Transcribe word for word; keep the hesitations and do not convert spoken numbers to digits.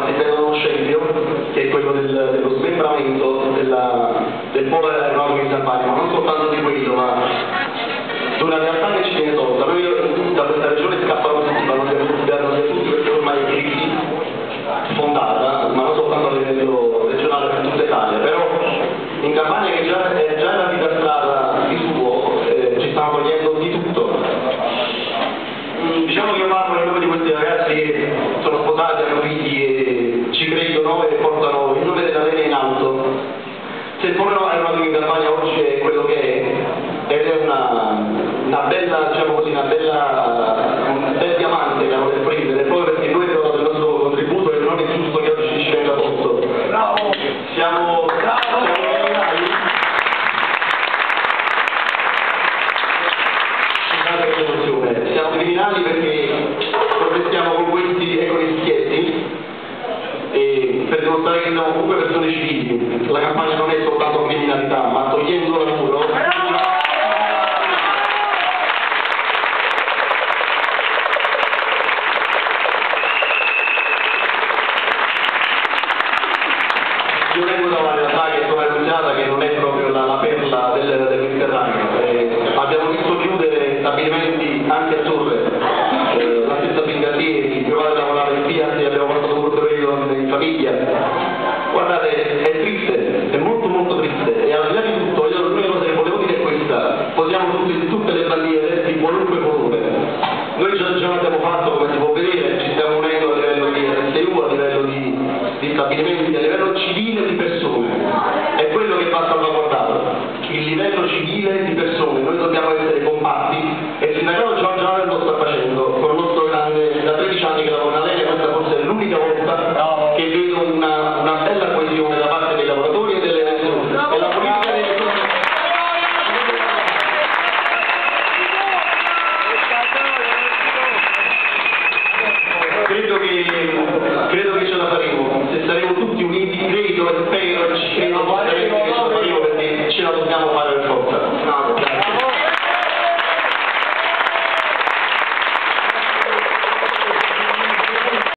all'interno dello scempio, che è quello del, dello smembramento della, del polo aeronautico in Campania, ma non soltanto di quello, ma di una realtà che ci viene tolta. Noi da questa regione scappano tutti, ma non li abbiamo tutti perché ormai è crisi fondata, ma non soltanto a livello regionale per tutta Italia, però in Campania, che già è già una vita strada di suo, eh, ci stanno togliendo di tutto. Mm, diciamo che io parlo nel nome di questi ragazzi che sono sposati, hanno figli e ci credono e portano il nome della Rene in alto. Se il polo aeronautico in Campania oggi è quello che è, ed è una, una bella, diciamo così, una bella, un bel diamante che vuole prendere, proprio perché noi abbiamo dato il nostro contributo e non è giusto che oggi ci venga tolto. Bravo! Siamo, siamo criminali. Siamo criminali perché protestiamo con questi e con i schietti e per dimostrare che siamo comunque persone civili. La campagna non è soltanto criminalità, ma togliendo lavoro. Io vengo da una realtà che è sovrannunziata, che non è proprio la, la perla del, del Mediterraneo. Eh, abbiamo visto chiudere stabilimenti anche a Torre, eh, la stessa Pingardieri, provate a lavorare in Fiat e abbiamo portato un portovello in famiglia. Guardate, è triste, è molto molto triste, e al di là di tutto, io l'unica cosa che volevo dire è questa: posiamo tutti, tutte le bandiere di qualunque colore. Noi già, già l'abbiamo fatto, come si può vedere, ci stiamo unendo a livello di R S U, a livello di, di stabilimenti, a livello civile, di persone.